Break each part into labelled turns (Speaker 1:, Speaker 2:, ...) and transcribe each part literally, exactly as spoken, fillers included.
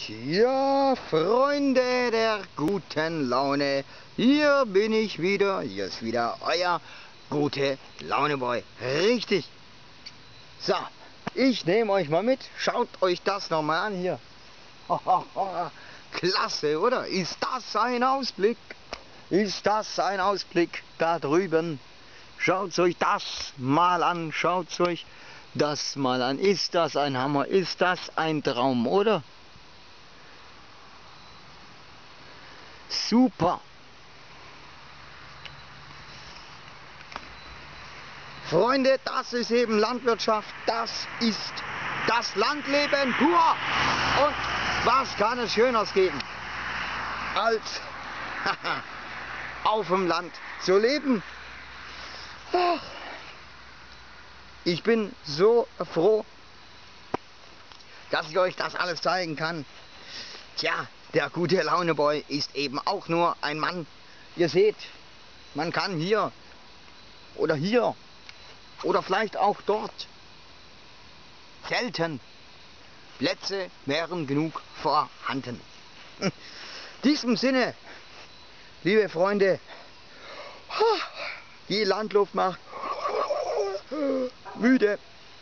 Speaker 1: Tja, Freunde der guten Laune, hier bin ich wieder, hier ist wieder euer gute Launeboy, richtig. So, ich nehme euch mal mit, schaut euch das nochmal an hier. Klasse, oder? Ist das ein Ausblick? Ist das ein Ausblick da drüben? Schaut euch das mal an, schaut euch das mal an. Ist das ein Hammer? Ist das ein Traum, oder? Super! Freunde, das ist eben Landwirtschaft, das ist das Landleben pur! Und was kann es Schöneres geben, als auf dem Land zu leben? Ich bin so froh, dass ich euch das alles zeigen kann. Tja, der gute Launeboy ist eben auch nur ein Mann. Ihr seht, man kann hier oder hier oder vielleicht auch dort zelten. Plätze wären genug vorhanden. In diesem Sinne, liebe Freunde, die Landluft macht müde.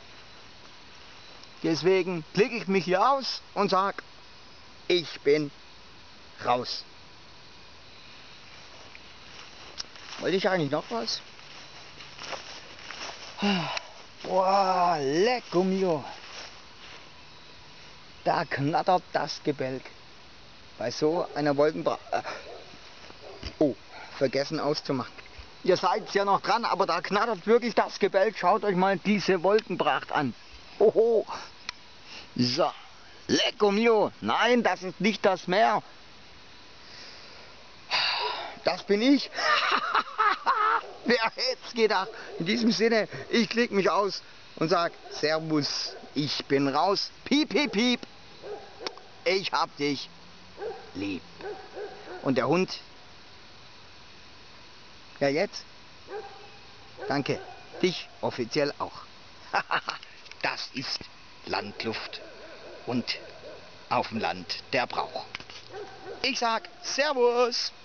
Speaker 1: Deswegen klicke ich mich hier aus und sage, ich bin raus. Wollte ich eigentlich noch was? Boah, lecco mio. Da knattert das Gebälk. Bei so einer Wolkenpracht. Oh, vergessen auszumachen. Ihr seid ja noch dran, aber da knattert wirklich das Gebälk. Schaut euch mal diese Wolkenpracht an. Oho. So. Lecco mio. Nein, das ist nicht das Meer. Das bin ich. Wer hätte es gedacht? In diesem Sinne, ich klicke mich aus und sag Servus, ich bin raus. Piep, piep, piep. Ich hab dich lieb. Und der Hund? Ja, jetzt? Danke. Dich offiziell auch. Das ist Landluft. Und auf dem Land der Brauch. Ich sag Servus.